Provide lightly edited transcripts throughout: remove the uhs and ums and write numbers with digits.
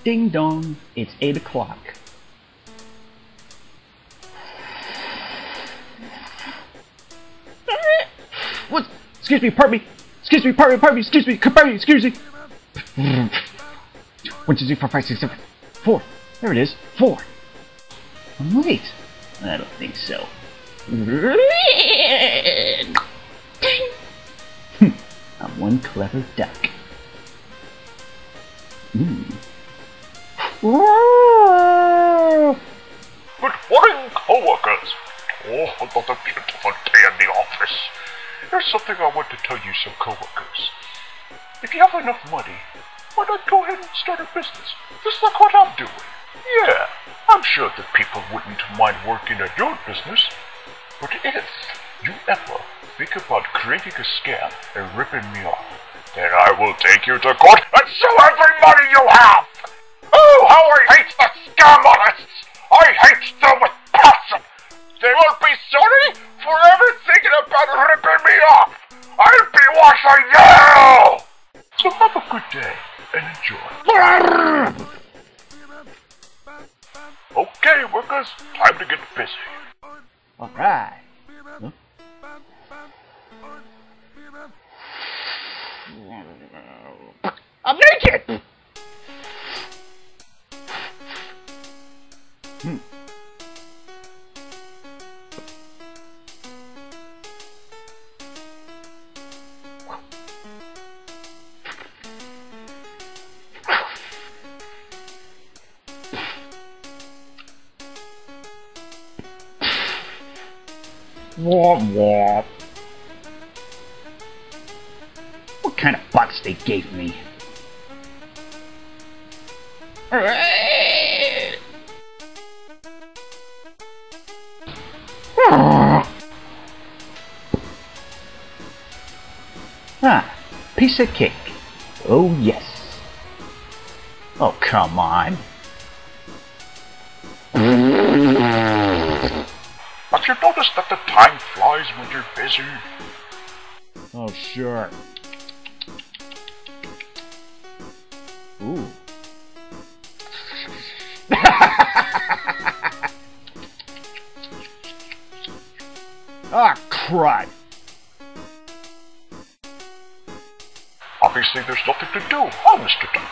Ding dong, it's 8 o'clock. What? Excuse me, pardon me. Excuse me, pardon me, excuse me, excuse me. 1, 2, 3, 4, 5, 6, 7, 4. There it is, 4. I'm late. I don't think so. I'm one clever duck. Good morning, co-workers. Oh, another beautiful day in the office. There's something I want to tell you, some co-workers. If you have enough money, why not go ahead and start a business, just like what I'm doing? Yeah, I'm sure that people wouldn't mind working at your business, but if you ever think about creating a scam and ripping me off, then I will take you to court and sue every money you have! Oh, how I hate the scam artists! I hate them with passion! They will be sorry for ever thinking about ripping me off! I'll be watching you! So have a good day and enjoy. Okay, workers, time to get busy. Alright. Huh? I'm naked! Womp womp. What kind of butts they gave me? Ah, piece of cake. Oh yes. Oh come on. Have you noticed that the time flies when you're busy? Oh sure. Ooh. Ah, crud. Obviously there's nothing to do, huh, Mr. Duck?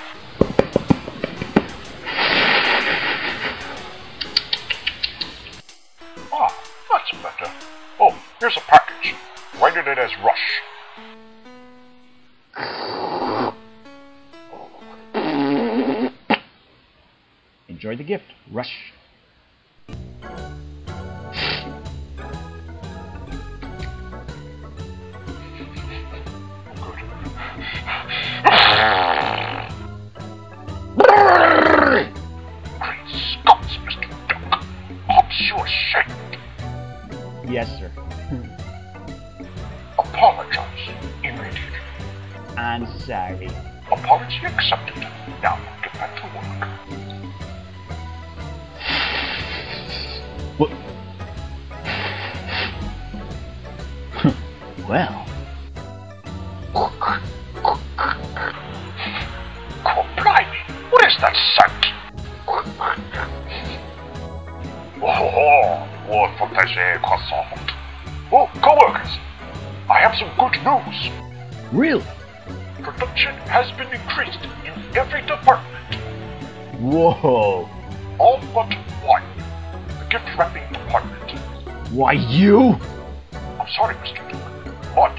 Ah, that's better. Oh, here's a package. Write it as Rush. Enjoy the gift, Rush. Great Scots, Mr. Duck. Aren't you ashamed? Yes, sir. Apologize immediately. I'm sorry. Apology accepted. Now, get back to work. What? Well. Oh, blimey! What is that scent? Oh, fantasy croissant. Oh, co-workers, I have some good news. Really? Production has been increased in every department. Whoa. All but one. The gift wrapping department. Why you? I'm sorry, Mr. Duke, but...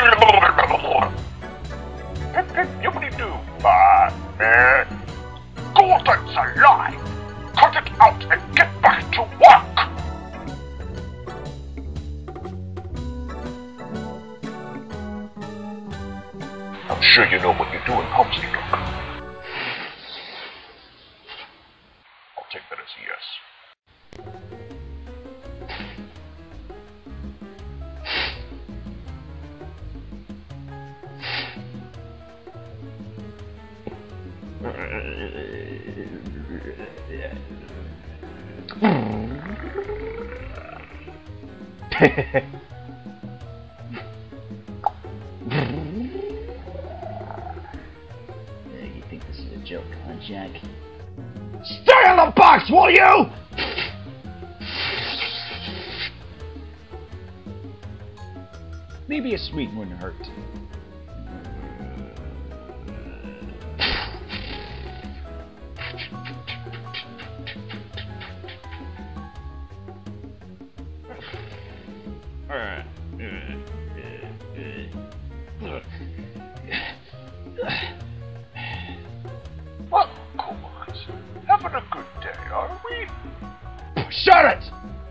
Pip, pip, yippity-doo, Batman. Gordon's alive! Cut it out and get back to work! I'm sure you know what you're doing, huh, Mr. Duck? I'll take that as a yes. think this is a joke, huh, Jack? Stay in the box, will you? Maybe a sweet wouldn't hurt. Well, co-workers, having a good day, are we? Shut it!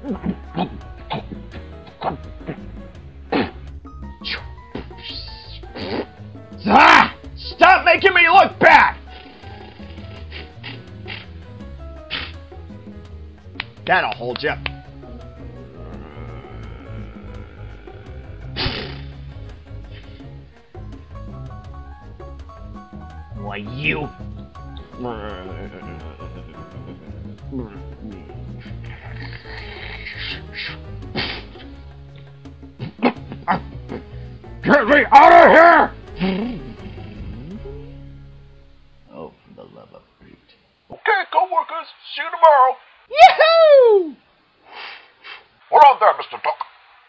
Ah! Stop making me look bad! That'll hold you. Why, you... Get me out of here! Oh, for the love of Pete. Okay, co-workers, see you tomorrow. Yahoo! Hold on there, Mr. Duck.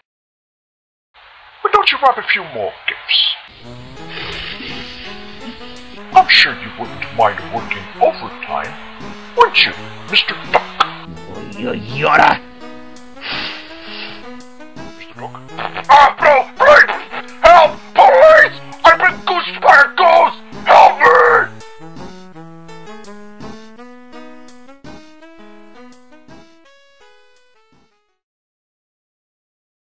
Why don't you wrap a few more gifts? I'm sure you wouldn't mind working overtime, would you, Mr. Duck? Yoda! Mr. Duck? Ah, bro!